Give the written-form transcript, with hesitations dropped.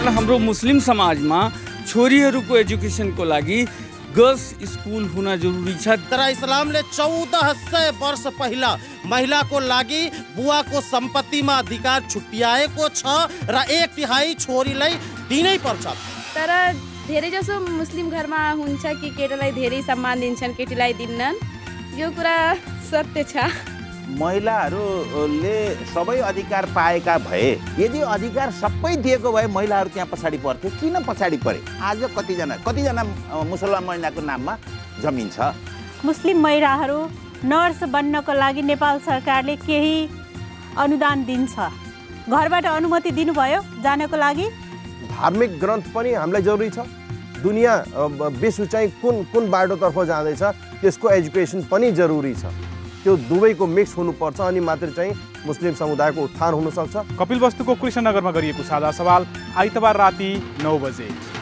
कारण हाम्रो मुस्लिम समाजमा छोरीहरूको एजुकेसनको लागि गर्ल्स स्कुल हुन जरुरी छ। तर इस्लामले 1400 वर्ष पहिला महिलाको लागि बुवाको सम्पत्तिमा अधिकार छुट्याएको छ र 1/3 छोरीलाई दिनै पर्छ। तर धेरै जसो मुस्लिम घरमा हुन्छ कि केटालाई धेरै सम्मान दिन्छन्, केटीलाई दिन्नन्। यो कुरा सत्य छ। महिलाहरूले सबै अधिकार पाएका भए, यदि अधिकार सबै दिएको भए महिलाहरू त्यहाँ पछाडि पर्थे। किन पछाडि परे? आज कतिजना मुसलमान महिलाको नाममा जमिन छ? मुस्लिम महिलाहरू नर्स बन्नको लागि नेपाल सरकारले केही अनुदान दिन्छ। घरबाट अनुमति दिनुभयो जानको लागि? धार्मिक ग्रन्थ पनि हामीलाई जरुरी छ। दुनियाँ विश्व चाहिँ कुन बाटोतर्फ जाँदैछ त्यसको एजुकेसन पनि जरुरी छ। त्यो दुवैको मिक्स हुनुपर्छ, अनि मात्र चाहिँ मुस्लिम समुदायको उत्थान हुन सक्छ। कपिलवस्तुको कृष्णनगरमा गरिएको साझा सवाल आइतबार राति 9 बजे।